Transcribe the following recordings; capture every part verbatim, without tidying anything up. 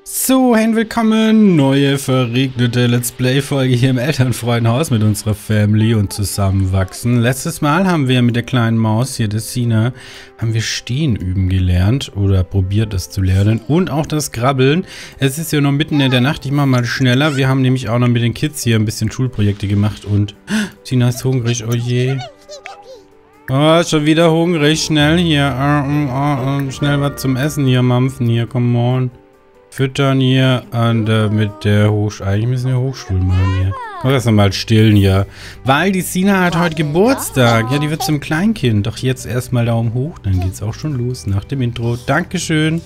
So, hey, willkommen, neue verregnete Let's Play-Folge hier im Elternfreundenhaus mit unserer Family und zusammenwachsen. Letztes Mal haben wir mit der kleinen Maus hier, der Sina, haben wir Stehen üben gelernt oder probiert das zu lernen und auch das Krabbeln. Es ist ja noch mitten in der Nacht, ich mache mal schneller. Wir haben nämlich auch noch mit den Kids hier ein bisschen Schulprojekte gemacht und Sina ist hungrig, oh je. Oh, schon wieder hungrig, schnell hier, uh, uh, uh, schnell was zum Essen hier, Mampfen hier, come on. Füttern hier und äh, mit der Hochschule. Eigentlich müssen wir Hochschule machen hier. Oh, lass mal stillen hier. Weil die Sina hat heute Geburtstag. Ja, die wird zum Kleinkind. Doch jetzt erstmal Daumen hoch. Dann geht's auch schon los nach dem Intro. Dankeschön.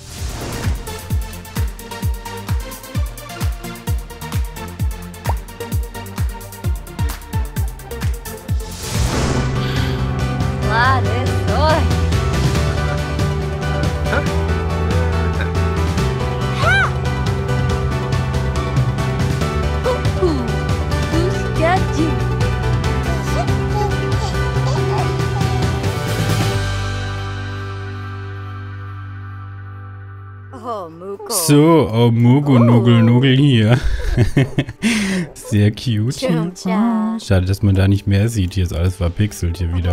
So, oh, Mugu, Nuggel, Nuggel hier. Sehr cute. Hier. Schade, dass man da nicht mehr sieht. Hier ist alles verpixelt hier wieder.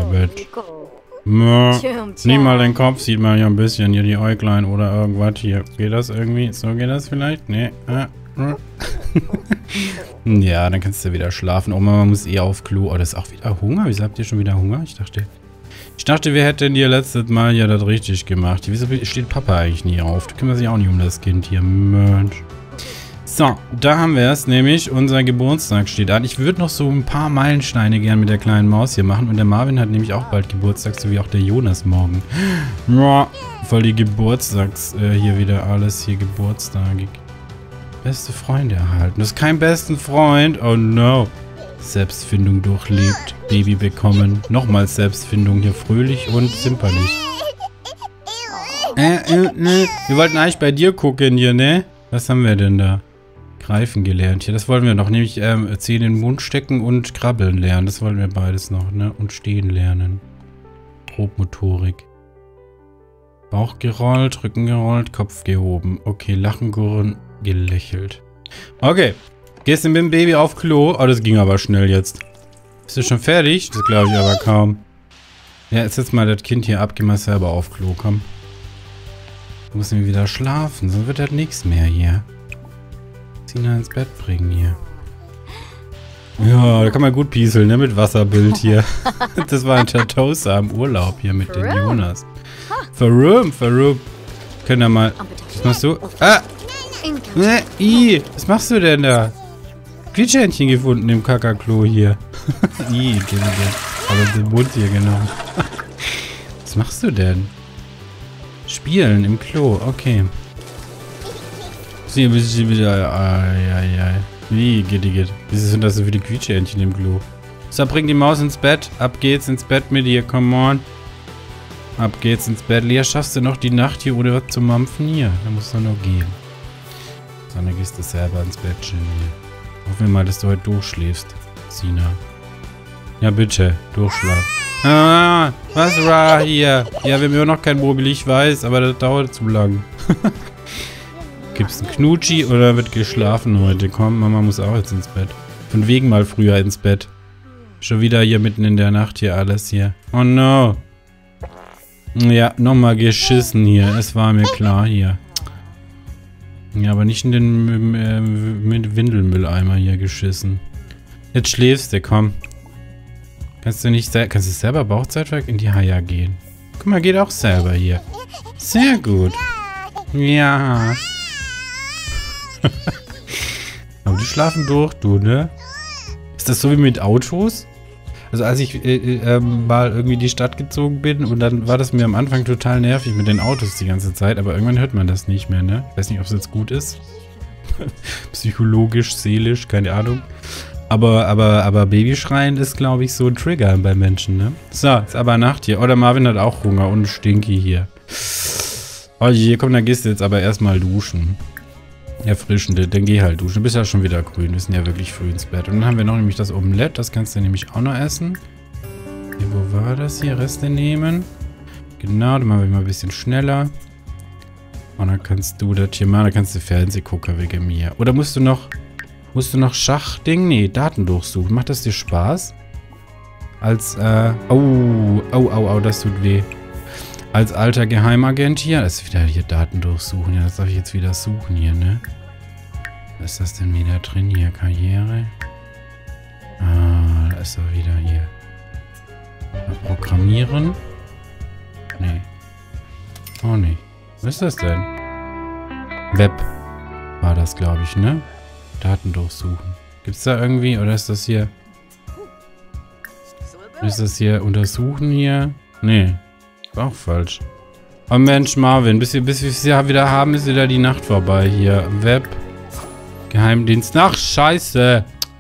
Nimm mal den Kopf, sieht man ja ein bisschen. Hier die Äuglein oder irgendwas. Hier, geht das irgendwie? So geht das vielleicht? Nee. Ja, dann kannst du wieder schlafen. Oh, Mama muss eh auf Klo. Oh, das ist auch wieder Hunger. Wieso habt ihr schon wieder Hunger? Ich dachte... Ich dachte, wir hätten dir letztes Mal ja das richtig gemacht. Wieso steht Papa eigentlich nie auf? Da kümmert sich auch nicht um das Kind hier. Mensch. So, da haben wir es. Nämlich, unser Geburtstag steht an. Ich würde noch so ein paar Meilensteine gern mit der kleinen Maus hier machen. Und der Marvin hat nämlich auch bald Geburtstag, so wie auch der Jonas morgen. Ja, voll die Geburtstags... Äh, hier wieder alles. Hier Geburtstagig. Beste Freunde erhalten. Das ist kein besten Freund. Oh no. Selbstfindung durchlebt, Baby bekommen. Nochmals Selbstfindung hier, fröhlich und zimperlich. Äh, äh, äh. Wir wollten eigentlich bei dir gucken hier, ne? Was haben wir denn da? Greifen gelernt hier, das wollen wir noch. Nämlich ähm, Zähne in den Mund stecken und krabbeln lernen. Das wollen wir beides noch, ne? Und stehen lernen. Grobmotorik. Bauch gerollt, Rücken gerollt, Kopf gehoben. Okay, Lachen, Gurren, gelächelt. Okay. Gehst du mit dem Baby auf Klo? Oh, das ging aber schnell jetzt. Bist du schon fertig? Das glaube ich aber kaum. Ja, jetzt setz mal das Kind hier ab. Geh mal selber auf Klo, komm. Du musst nämlich wieder schlafen, sonst wird das nichts mehr hier. Sina ins Bett bringen hier. Ja, da kann man gut pieseln, ne? Mit Wasserbild hier. Das war ein Tatosa im Urlaub hier mit den Jonas. Verrüm, verrüm. Können wir mal... Was machst du? Ah! Ne, i, was machst du denn da? Quietschhändchen gefunden im Kakaklo hier. I, aber den Mund hier genommen. Was machst du denn? Spielen im Klo, okay. Sie bisschen wieder. Wie geht die geht? Wieso sind das so viele Quietschhändchen im Klo? So, bring die Maus ins Bett. Ab geht's ins Bett mit dir, come on. Ab geht's ins Bett. Lea, schaffst du noch die Nacht hier ohne was zu mampfen? Hier, da musst du noch gehen. Dann gehst du selber ins Bettchen hier. Hoffen wir mal, dass du heute durchschläfst, Sina. Ja, bitte, durchschlafen. Ah, was war hier? Ja, wir haben immer noch kein Mobil, ich weiß, aber das dauert zu lang. Gibt's einen Knutschi oder wird geschlafen heute? Komm, Mama muss auch jetzt ins Bett. Von wegen mal früher ins Bett. Schon wieder hier mitten in der Nacht hier alles hier. Oh no. Ja, nochmal geschissen hier. Es war mir klar hier. Ja, aber nicht in den äh, mit Windelmülleimer hier geschissen. Jetzt schläfst du, komm. Kannst du nicht kannst du selber Bauchzeitwerk in die Haia gehen? Guck mal, geht auch selber hier. Sehr gut. Ja. Aber die schlafen durch, du, ne? Ist das so wie mit Autos? Also als ich äh, äh, mal irgendwie in die Stadt gezogen bin und dann war das mir am Anfang total nervig mit den Autos die ganze Zeit, aber irgendwann hört man das nicht mehr, ne? Ich weiß nicht, ob es jetzt gut ist. Psychologisch, seelisch, keine Ahnung. Aber, aber, aber Babyschreien ist, glaube ich, so ein Trigger bei Menschen, ne? So, ist aber Nacht hier. Oh, der Marvin hat auch Hunger und Stinky hier. Oh je, komm, dann gehst du jetzt aber erstmal duschen. Erfrischende, dann geh halt duschen. Du bist ja schon wieder grün. Wir sind ja wirklich früh ins Bett. Und dann haben wir noch nämlich das Omelett. Das kannst du nämlich auch noch essen. Hier, wo war das hier? Reste nehmen. Genau, dann machen wir mal ein bisschen schneller. Und dann kannst du das hier machen, dann kannst du Fernseh gucken wegen mir. Oder musst du noch, musst du noch Schachding? Nee, Daten durchsuchen. Macht das dir Spaß? Als, äh, oh, oh, oh, oh, das tut weh. Als alter Geheimagent hier, das ist wieder hier Daten durchsuchen. Ja, das darf ich jetzt wieder suchen hier, ne? Was ist das denn wieder drin hier? Karriere? Ah, da ist er wieder hier. Programmieren? Nee. Oh, nee. Was ist das denn? Web war das, glaube ich, ne? Daten durchsuchen. Gibt's da irgendwie, oder ist das hier... Ist das hier untersuchen hier? Nee. War auch falsch. Oh Mensch, Marvin, bis wir, bis wir es ja wieder haben, ist wieder die Nacht vorbei hier. Web. Geheimdienst. Ach, scheiße.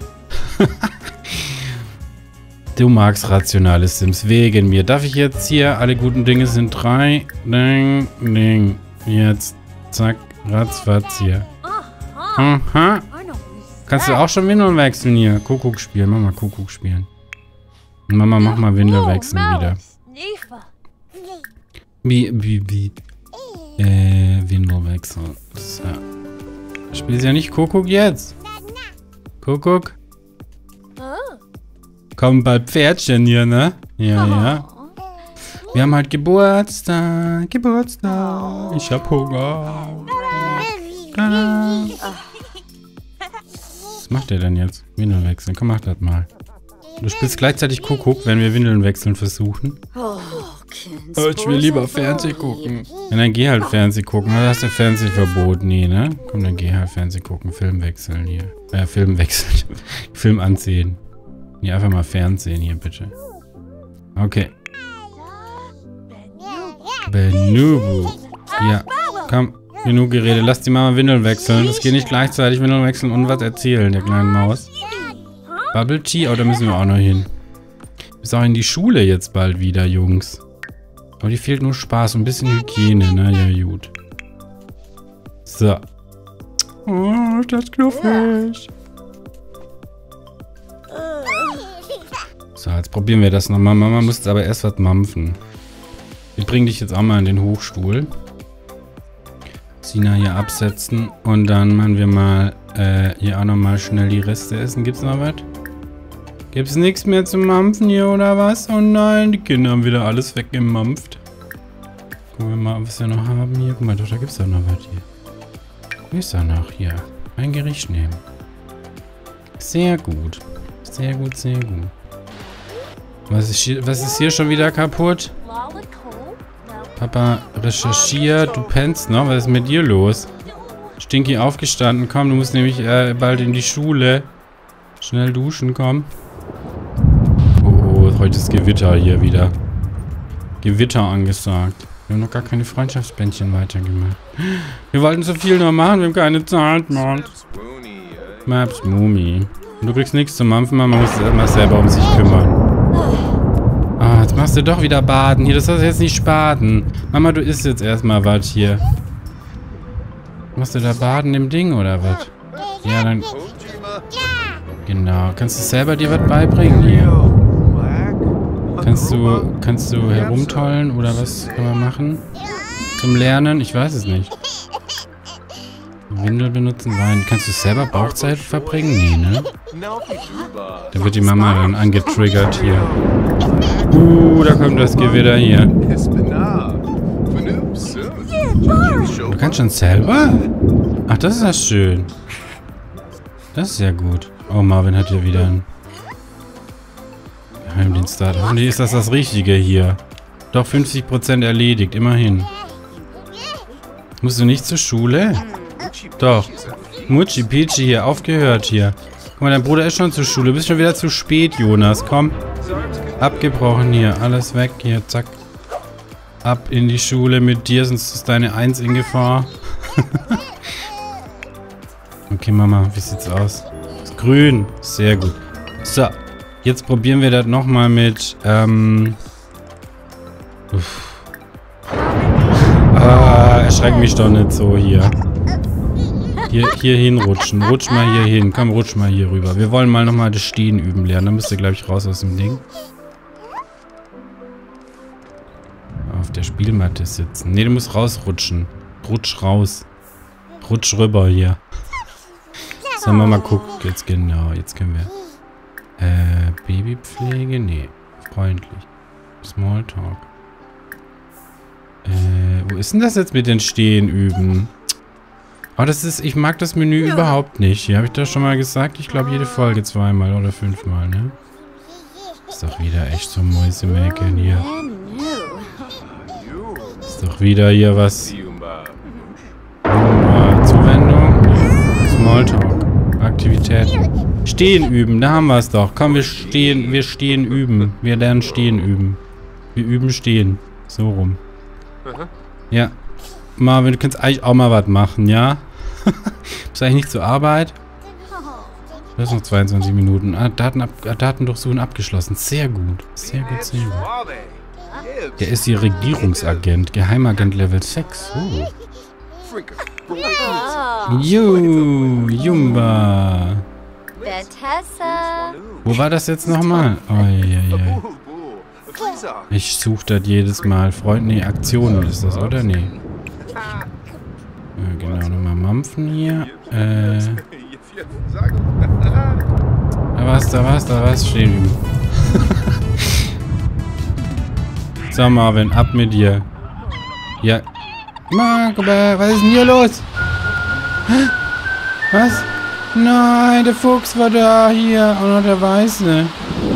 Du magst rationale Sims wegen mir. Darf ich jetzt hier, alle guten Dinge sind drei. Ding, ding. Jetzt, zack, ratzfatz hier. Aha. Kannst du auch schon Windeln wechseln hier? Kuckuck spielen. Mach mal Kuckuck spielen. Mama, mach mal Windel wechseln wieder. Wie, wie, wie? Äh, Windel wechseln. So. Spielst ja nicht Kuckuck jetzt? Kuckuck? Kommen bald Pferdchen hier, ne? Ja, ja. Wir haben halt Geburtstag, Geburtstag. Ich hab Hunger. Tada. Was macht der denn jetzt? Windeln wechseln. Komm, mach das mal. Du spielst gleichzeitig Kuckuck, wenn wir Windeln wechseln versuchen. Oh, ich will lieber Fernseh gucken. Ja, dann geh halt Fernseh gucken. Da hast du Fernsehverbot. Nee, ne? Komm, dann geh halt Fernseh gucken. Film wechseln hier. Äh, Film wechseln. Film ansehen. Nee, einfach mal Fernsehen hier, bitte. Okay. Benubu. Ja, komm. Genug Gerede. Lass die Mama Windeln wechseln. Das geht nicht gleichzeitig Windeln wechseln und was erzählen, der kleinen Maus. Bubble Tea? Oh, da müssen wir auch noch hin. Ist auch in die Schule jetzt bald wieder, Jungs. Aber die fehlt nur Spaß und ein bisschen Hygiene. Na ja, gut. So. Oh, ist das knuffig. So, jetzt probieren wir das nochmal. Mama muss aber erst was mampfen. Wir bringen dich jetzt auch mal in den Hochstuhl. Sina hier absetzen. Und dann machen wir mal äh, hier auch nochmal schnell die Reste essen. Gibt's noch was? Gibt's nichts mehr zum Mampfen hier oder was? Oh nein, die Kinder haben wieder alles weggemampft. Gucken wir mal, was wir noch haben hier. Guck mal, doch, da gibt's doch noch was hier. Wie ist da noch? Hier. Ein Gericht nehmen. Sehr gut. Sehr gut, sehr gut. Was ist hier, was ist hier schon wieder kaputt? Papa recherchiert. Du pennst noch. Was ist mit dir los? Stinky aufgestanden. Komm, du musst nämlich äh, bald in die Schule. Schnell duschen, komm. Oh, oh, heute ist Gewitter hier wieder. Gewitter angesagt. Wir haben noch gar keine Freundschaftsbändchen weitergemacht. Wir wollten so viel noch machen, wir haben keine Zeit, Mann. Maps Mumi. Und du kriegst nichts zum Mampfen, Mama muss immer selber um sich kümmern. Ah, jetzt machst du doch wieder baden. Hier, das sollst du jetzt nicht baden. Mama, du isst jetzt erstmal was hier. Machst du da baden im Ding oder was? Ja, dann... Genau. Kannst du selber dir was beibringen hier? Kannst du, kannst du herumtollen oder was kann man machen? Zum Lernen? Ich weiß es nicht. Windel benutzen, Wein. Kannst du selber Bauchzeit verbringen? Nee, ne? Da wird die Mama dann angetriggert hier. Uh, da kommt das Gewitter hier. Du kannst schon selber? Ach, das ist ja schön. Das ist ja gut. Oh, Marvin hat hier wieder einen Geheimdienst da. Hoffentlich ist das das Richtige hier. Doch, fünfzig Prozent erledigt, immerhin. Musst du nicht zur Schule? Doch. Mutschi Pichi hier, aufgehört hier. Guck mal, dein Bruder ist schon zur Schule. Du bist schon wieder zu spät, Jonas. Komm. Abgebrochen hier. Alles weg hier. Zack. Ab in die Schule mit dir, sonst ist deine Eins in Gefahr. Okay, Mama, wie sieht's aus? Ist grün. Sehr gut. So. Jetzt probieren wir das nochmal mit, ähm... Uff. Ah, erschreck mich doch nicht so hier. Hier, hier hinrutschen. Rutsch mal hier hin. Komm, rutsch mal hier rüber. Wir wollen mal nochmal das Stehen üben lernen. Dann müsst ihr, glaube ich, raus aus dem Ding. Auf der Spielmatte sitzen. Ne, du musst rausrutschen. Rutsch raus. Rutsch rüber hier. Sollen wir mal gucken. Jetzt genau, jetzt können wir. Äh, Babypflege? Nee. Freundlich. Smalltalk. Äh, wo ist denn das jetzt mit den Stehen üben? Oh, das ist, ich mag das Menü überhaupt nicht. Hier habe ich das schon mal gesagt. Ich glaube, jede Folge zweimal oder fünfmal, ne? Ist doch wieder echt so Mäusemäkeln hier. Ist doch wieder hier was. Oh, Zuwendung? Nee. Smalltalk. Aktivitäten. Stehen üben, da haben wir es doch. Komm, wir stehen, wir stehen üben. Wir lernen stehen üben. Wir üben stehen. So rum. Ja. Marvin, du kannst eigentlich auch mal was machen, ja? Bist du eigentlich nicht zur Arbeit? Du hast noch zweiundzwanzig Minuten. Ah, Daten ab, Daten durchsuchen abgeschlossen. Sehr gut. Sehr gut, sehr gut. Der ist hier Regierungsagent. Geheimagent Level sechs. Oh. Juhu, Jumba. Wo war das jetzt nochmal? Oh, ja, ja. Ich suche das jedes Mal. Freund, nee, Aktionen ist das, oder? Nee. Ja, genau, nochmal Mampfen hier. Äh. Da war's, da war's, da war's. Stehen üben. So, Marvin, ab mit dir. Ja. Mark, was ist denn hier los? Was? Nein, der Fuchs war da, hier. Und noch der Weiße.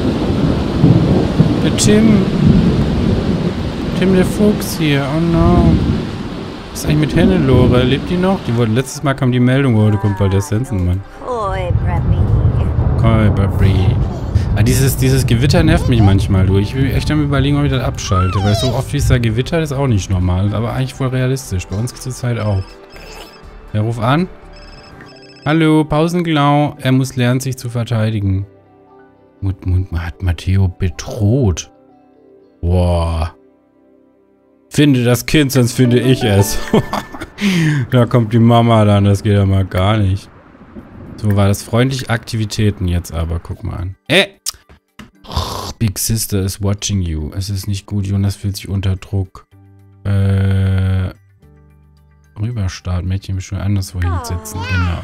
Der Tim. Tim, der Fuchs hier. Oh no. Was ist eigentlich mit Hannelore? Lebt die noch? Die wurde, letztes Mal kam die Meldung, oh, du kommt bald der Sensenmann. Koi Babri. Ah, dieses, dieses Gewitter nervt mich manchmal, du. Ich will echt am Überlegen, ob ich das abschalte. Weil so oft wie es da gewittert, ist auch nicht normal. Aber eigentlich voll realistisch. Bei uns zur Zeit auch. Wer ruft an? Hallo, Pausenglau. Er muss lernen, sich zu verteidigen. Mut, Mut, hat Matteo bedroht. Boah. Finde das Kind, sonst finde ich es. Da kommt die Mama dann. Das geht ja mal gar nicht. So war das freundlich Aktivitäten jetzt aber. Guck mal an. Äh! Big Sister is watching you. Es ist nicht gut. Jonas fühlt sich unter Druck. Äh... Rüberstart. Mädchen will schon anderswo hinsetzen. Genau.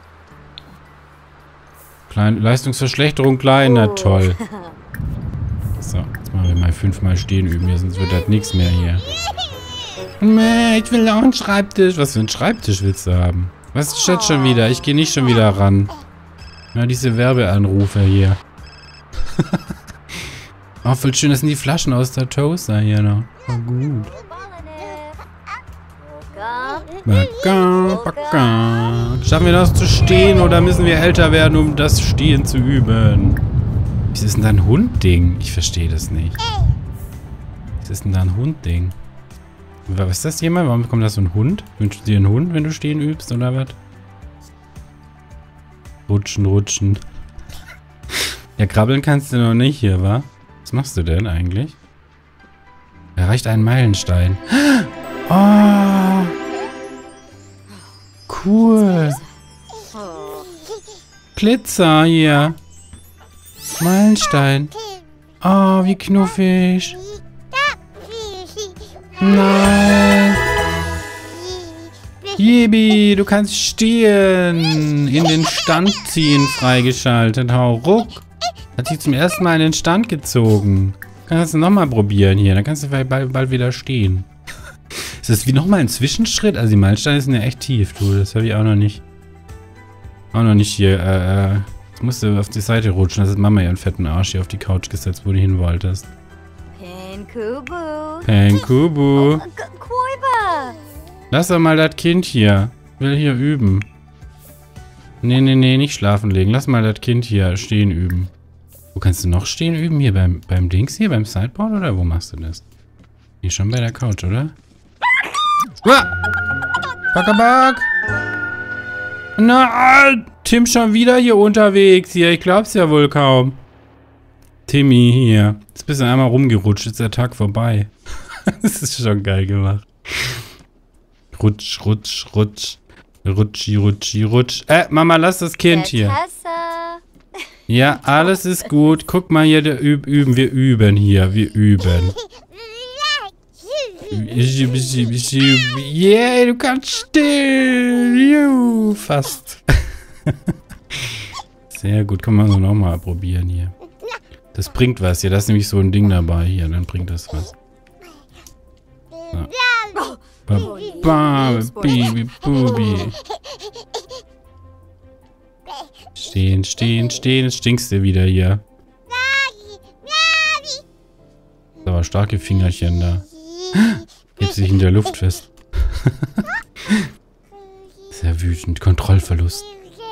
Klein, Leistungsverschlechterung klein. Na toll. So, jetzt machen wir mal fünfmal stehen üben hier, sonst wird das nichts mehr hier. Ich will auch einen Schreibtisch. Was für einen Schreibtisch willst du haben? Was ist jetzt schon wieder? Ich gehe nicht schon wieder ran. Ja, diese Werbeanrufe hier. Oh, voll schön. Das sind die Flaschen aus der Toaster hier noch. Oh, gut. Baka, baka. Schaffen wir das zu stehen oder müssen wir älter werden, um das Stehen zu üben? Was ist denn da ein Hundding? Ich verstehe das nicht. Was ist denn da ein Hundding? Was ist das jemand? Warum kommt da so ein Hund? Wünschst du dir einen Hund, wenn du stehen übst, oder was? Rutschen, rutschen. Ja, krabbeln kannst du noch nicht hier, wa? Was machst du denn eigentlich? Erreicht einen Meilenstein. Oh! Cool. Glitzer hier. Meilenstein. Oh, wie knuffig. Nein. Jibi, du kannst stehen. In den Stand ziehen freigeschaltet. Hau ruck. Hat sich zum ersten Mal in den Stand gezogen. Kannst du nochmal probieren hier. Dann kannst du vielleicht bald, bald wieder stehen. Ist das wie nochmal ein Zwischenschritt? Also die Meilensteine sind ja echt tief, du. Das habe ich auch noch nicht. Auch noch nicht hier. Äh, jetzt musst du auf die Seite rutschen. Das ist Mama ihren fetten Arsch hier auf die Couch gesetzt, wo du hin wolltest. Penkubu. Penkubu. Lass doch mal das Kind hier. Will hier üben. Nee, nee, nee, nicht schlafen legen. Lass mal das Kind hier stehen üben. Wo kannst du noch stehen üben? Hier beim, beim Dings hier, beim Sideboard oder wo machst du das? Hier schon bei der Couch, oder? Ah! Backerbug! Nein! Tim schon wieder hier unterwegs hier. Ich glaub's ja wohl kaum. Timmy hier. Jetzt bist du einmal rumgerutscht. Jetzt ist der Tag vorbei. Das ist schon geil gemacht. Rutsch, rutsch, rutsch. Rutschi, rutschi, rutsch. Äh, Mama, lass das Kind hier. Ja, alles ist gut. Guck mal hier, der üb üben. Wir üben hier. Wir üben. Yeah, du kannst still. Juhu, fast. Sehr gut. Kann man so nochmal probieren hier. Das bringt was. Ja, da ist nämlich so ein Ding dabei hier. Dann bringt das was. So. Baba, Baby, Bubi. Stehen, stehen, stehen. Jetzt stinkst du wieder hier. Aber starke Fingerchen da. Hebt sich in der Luft fest. Sehr wütend. Kontrollverlust.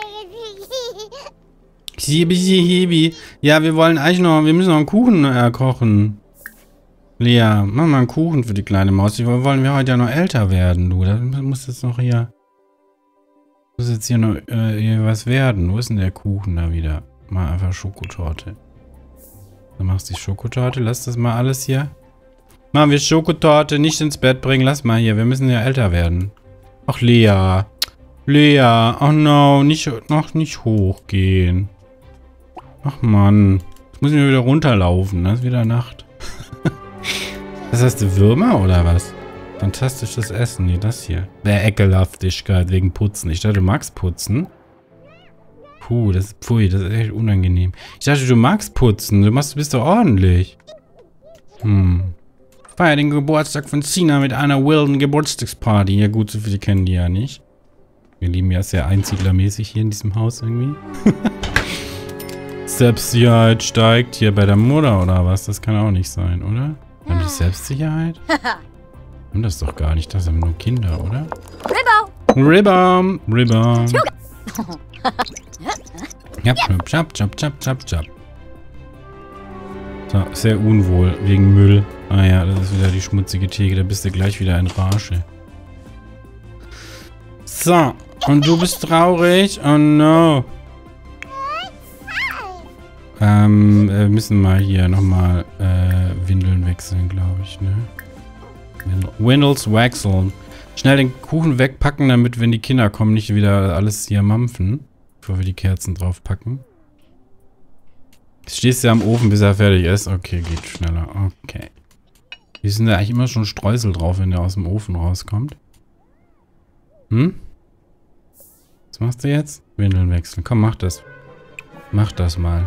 Ja, wir wollen eigentlich noch, wir müssen noch einen Kuchen äh, kochen. Lea, mach mal einen Kuchen für die kleine Maus. Die wollen wir heute ja noch älter werden, du. Da muss jetzt noch hier, muss jetzt hier noch äh, hier was werden. Wo ist denn der Kuchen da wieder? Mal einfach Schokotorte. Dann machst du die Schokotorte. Lass das mal alles hier. Machen wir Schokotorte, nicht ins Bett bringen. Lass mal hier. Wir müssen ja älter werden. Ach, Lea. Lea. Oh no. Nicht, noch nicht hochgehen. Ach, Mann. Jetzt muss ich wieder runterlaufen. Das ist wieder Nacht. Das heißt, die Würmer oder was? Fantastisches Essen. Nee, das hier. Der Ekelhaftigkeit wegen Putzen. Ich dachte, du magst putzen. Puh, das ist, pfui, das ist echt unangenehm. Ich dachte, du magst putzen. Du machst, du bist doch ordentlich. Hm. Feier den Geburtstag von Sina mit einer wilden Geburtstagsparty. Ja gut, so viele kennen die ja nicht. Wir leben ja sehr einsiedlermäßig hier in diesem Haus irgendwie. Selbstsicherheit steigt hier bei der Mutter oder was? Das kann auch nicht sein, oder? Haben die Selbstsicherheit? Haben das doch gar nicht. Das sind nur Kinder, oder? Ribbo! Ribbo! Jap, jap, jap, jap, jap, jap. So, sehr unwohl wegen Müll. Ah ja, das ist wieder die schmutzige Theke. Da bist du gleich wieder in Rage. So, und du bist traurig? Oh no. Ähm, wir müssen mal hier nochmal äh, Windeln wechseln, glaube ich, ne? Windels wechseln. Schnell den Kuchen wegpacken, damit, wenn die Kinder kommen, nicht wieder alles hier mampfen. Bevor wir die Kerzen draufpacken. Jetzt stehst du am Ofen, bis er fertig ist. Okay, geht schneller. Okay. Wie sind da eigentlich immer schon Streusel drauf, wenn der aus dem Ofen rauskommt? Hm? Was machst du jetzt? Windeln wechseln. Komm, mach das. Mach das mal.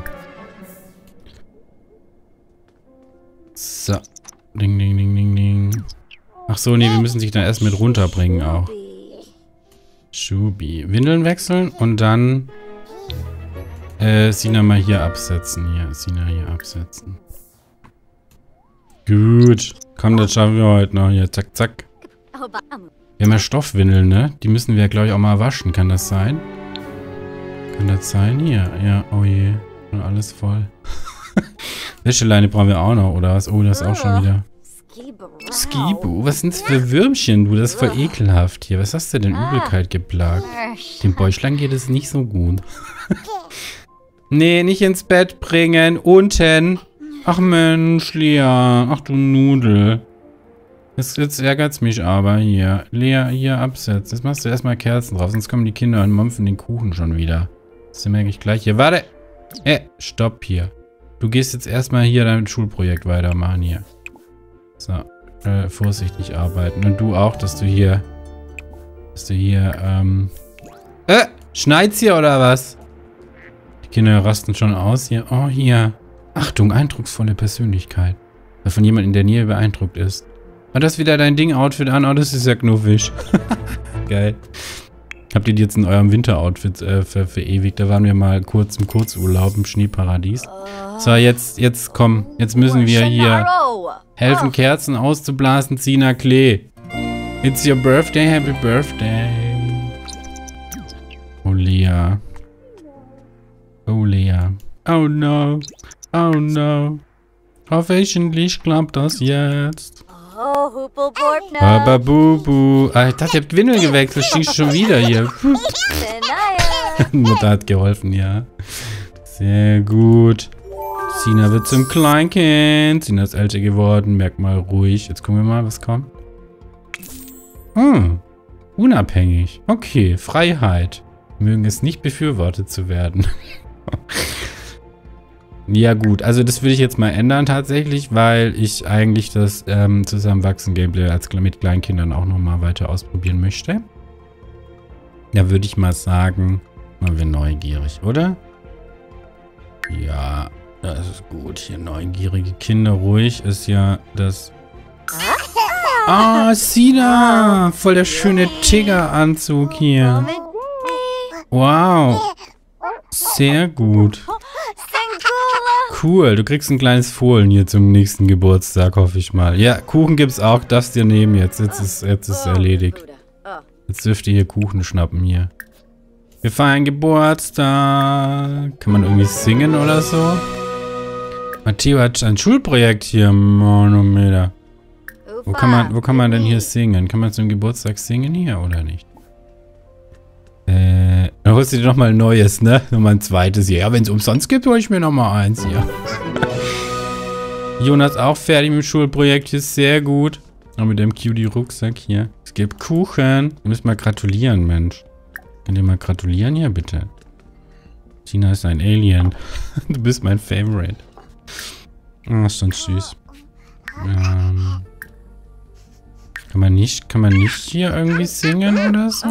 So. Ding, ding, ding, ding, ding. Ach so, nee, wir müssen sich dann erst mit runterbringen auch. Schubi. Windeln wechseln und dann äh, Sina mal hier absetzen. Hier, Sina hier absetzen. Gut. Komm, das schaffen wir heute noch. Hier, zack, zack. Wir haben ja Stoffwindeln, ne? Die müssen wir, glaube ich, auch mal waschen. Kann das sein? Kann das sein? Hier, ja, oh je. Und alles voll. Wäscheleine brauchen wir auch noch, oder was? Oh, das ist auch schon wieder. Skibu, was sind das für Würmchen, du? Das ist voll ekelhaft hier. Was hast du denn Übelkeit geplagt? Dem Bäuchlein geht es nicht so gut. Nee, nicht ins Bett bringen. Unten. Ach Mensch, Lea. Ach du Nudel. Jetzt, jetzt ärgert es mich aber hier. Lea, hier absetzen. Jetzt machst du erstmal Kerzen drauf, sonst kommen die Kinder und mampfen den Kuchen schon wieder. Das merke ich gleich hier. Warte. Äh, stopp hier. Du gehst jetzt erstmal hier dein Schulprojekt weitermachen hier. So, äh, vorsichtig arbeiten. Und du auch, dass du hier, dass du hier, ähm, äh, schneit's hier oder was? Die Kinder rasten schon aus hier. Oh, hier. Achtung, eindrucksvolle Persönlichkeit. Weil von jemand in der Nähe beeindruckt ist. War das wieder dein Ding-Outfit an? Oh, das ist ja knuffig. Geil. Habt ihr die jetzt in eurem Winter-Outfit äh, ver verewigt? Da waren wir mal kurz im Kurzurlaub im Schneeparadies. So, jetzt, jetzt komm. Jetzt müssen wir hier helfen, Kerzen auszublasen. Sina Klee. It's your birthday. Happy birthday. Oh, Lea. Oh, Lea. Oh, no. Oh, no. Hoffentlich klappt das jetzt. Aber Bubu. Ah, ich dachte, ihr habt Windeln gewechselt. Stinkst schon wieder hier. Mutter hat geholfen, ja. Sehr gut. Sina wird zum Kleinkind. Sina ist älter geworden. Merk mal ruhig. Jetzt gucken wir mal, was kommt. Hm. Unabhängig. Okay, Freiheit. Mögen es nicht befürwortet zu werden. Ja gut, also das würde ich jetzt mal ändern tatsächlich, weil ich eigentlich das ähm, Zusammenwachsen-Gameplay als mit Kleinkindern auch nochmal weiter ausprobieren möchte. Da würde ich mal sagen, mal wir neugierig, oder? Ja, das ist gut. Hier neugierige Kinder ruhig ist ja das... Ah, Sina! Voll der schöne Tigger-Anzug hier. Wow. Sehr gut. Cool, du kriegst ein kleines Fohlen hier zum nächsten Geburtstag, hoffe ich mal. Ja, Kuchen gibt's auch, darfst dir nehmen jetzt. Jetzt ist jetzt ist erledigt. Jetzt dürft ihr hier Kuchen schnappen hier. Wir feiern Geburtstag. Kann man irgendwie singen oder so? Matteo hat ein Schulprojekt hier, Manometer. Wo kann man, wo kann man denn hier singen? Kann man zum Geburtstag singen hier oder nicht? Äh, dann holst du dir nochmal ein neues, ne? Nochmal ein zweites hier. Ja, wenn es umsonst gibt, hole ich mir nochmal eins hier. Jonas auch fertig mit dem Schulprojekt hier. Sehr gut. Und mit dem Cutie-Rucksack hier. Es gibt Kuchen. Du müsst mal gratulieren, Mensch. Könnt ihr mal gratulieren hier, bitte? Tina ist ein Alien. Du bist mein Favorite. Oh, ist schon süß. Ähm... Kann man nicht, kann man nicht hier irgendwie singen oder so?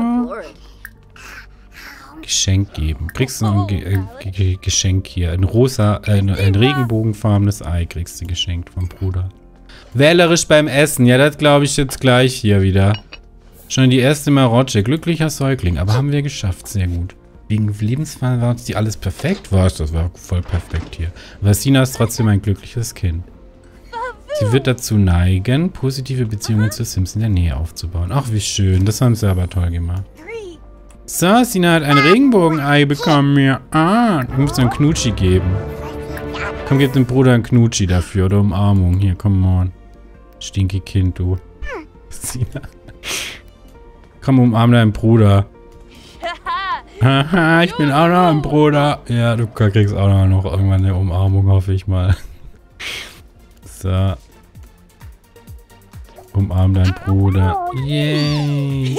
Geschenk geben. Kriegst du ein Ge äh, Ge Geschenk hier. Ein rosa, äh, ein regenbogenfarbenes Ei kriegst du geschenkt vom Bruder. Wählerisch beim Essen. Ja, das glaube ich jetzt gleich hier wieder. Schon die erste Marotte. Glücklicher Säugling. Aber haben wir geschafft. Sehr gut. Wegen Lebensfall war die alles perfekt? Was? Das war voll perfekt hier. Aber Sina ist trotzdem ein glückliches Kind. Sie wird dazu neigen, positive Beziehungen zu Sims in der Nähe aufzubauen. Ach, wie schön. Das haben sie aber toll gemacht. So, Sina hat ein Regenbogenei bekommen hier. Ah, du musst ein Knutschi geben. Komm, gib dem Bruder ein Knutschi dafür oder Umarmung. Hier, come on. Stinky Kind, du. Sina. Komm, umarm deinen Bruder. Haha, ich bin auch noch ein Bruder. Ja, du kriegst auch noch irgendwann eine Umarmung, hoffe ich mal. So. Umarm deinen Bruder. Yay.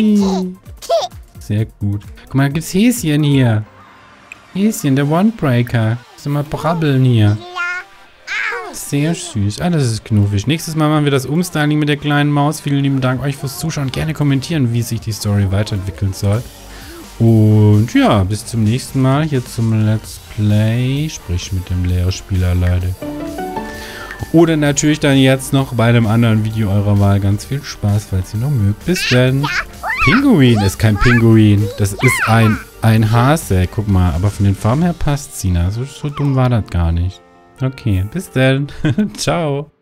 Sehr gut. Guck mal, da gibt's Häschen hier. Häschen, der One-Breaker. Soll mal brabbeln hier. Sehr süß. Ah, das ist knuffig. Nächstes Mal machen wir das Umstyling mit der kleinen Maus. Vielen lieben Dank euch fürs Zuschauen. Gerne kommentieren, wie sich die Story weiterentwickeln soll. Und ja, bis zum nächsten Mal hier zum Let's Play. Sprich mit dem Lehrspieler, Leute. Oder natürlich dann jetzt noch bei einem anderen Video eurer Wahl. Ganz viel Spaß, falls ihr noch mögt. Bis dann. Pinguin ist kein Pinguin. Das ist ein, ein Hase. Guck mal, aber von den Farben her passt Sina. So, so dumm war das gar nicht. Okay, bis dann. Ciao.